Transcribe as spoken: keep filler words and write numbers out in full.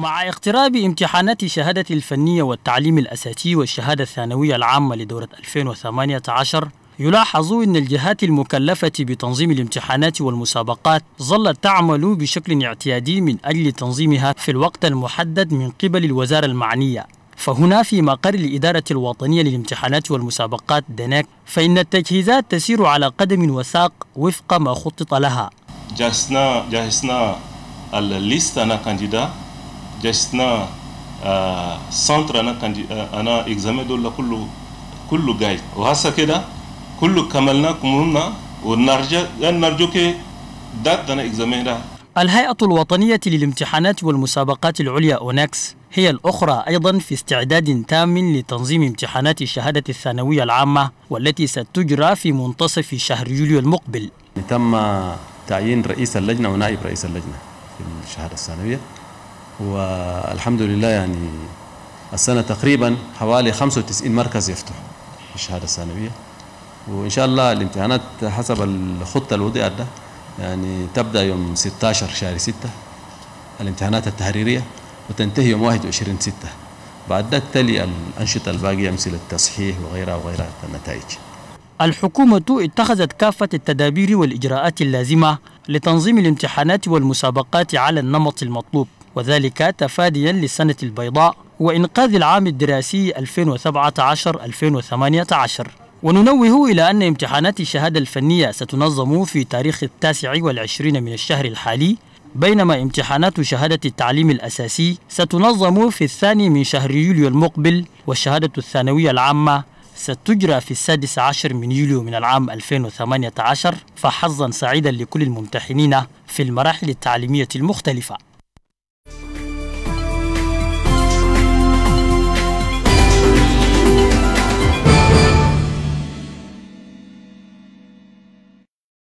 ومع اقتراب امتحانات شهادة الفنية والتعليم الأساسي والشهادة الثانوية العامة لدورة ألفين وثمانية عشر، يلاحظ أن الجهات المكلفة بتنظيم الامتحانات والمسابقات ظلت تعمل بشكل اعتيادي من أجل تنظيمها في الوقت المحدد من قبل الوزارة المعنية. فهنا في مقر الإدارة الوطنية للامتحانات والمسابقات دناك، فإن التجهيزات تسير على قدم وساق وفق ما خطط لها. جهزنا جهزنا الليست أنا كانديدا، جهزنا آه سنتر أنا كانديدا، أنا إكزامي دول كله كله جاي، وهسه كده كله كملنا كملنا ونرجع نرجو كي دات أنا إكزامي ده. الهيئة الوطنية للامتحانات والمسابقات العليا أوناكس هي الأخرى أيضا في استعداد تام لتنظيم امتحانات الشهادة الثانوية العامة والتي ستجرى في منتصف شهر يوليو المقبل. تم تعيين رئيس اللجنة ونائب رئيس اللجنة في الشهادة الثانوية، والحمد لله يعني السنة تقريبا حوالي خمسة وتسعين مركز يفتح في الشهادة الثانوية، وإن شاء الله الامتحانات حسب الخطة الوضعت ده يعني تبدأ يوم ستة عشر شهر ستة الامتحانات التحريرية وتنتهي يوم واحد وعشرين ستة. بعد ذلك تلي الأنشطة الباقية مثل التصحيح وغيرها وغيرها النتائج. الحكومة اتخذت كافة التدابير والإجراءات اللازمة لتنظيم الامتحانات والمسابقات على النمط المطلوب، وذلك تفاديا للسنة البيضاء وإنقاذ العام الدراسي ألفين وسبعة عشر ألفين وثمانية عشر. وننوه إلى أن امتحانات الشهادة الفنية ستنظم في تاريخ التاسع والعشرين من الشهر الحالي، بينما امتحانات شهادة التعليم الأساسي ستنظم في الثاني من شهر يوليو المقبل، والشهادة الثانوية العامة ستجرى في السادس عشر من يوليو من العام ألفين وثمانية عشر. فحظا سعيدا لكل الممتحنين في المراحل التعليمية المختلفة.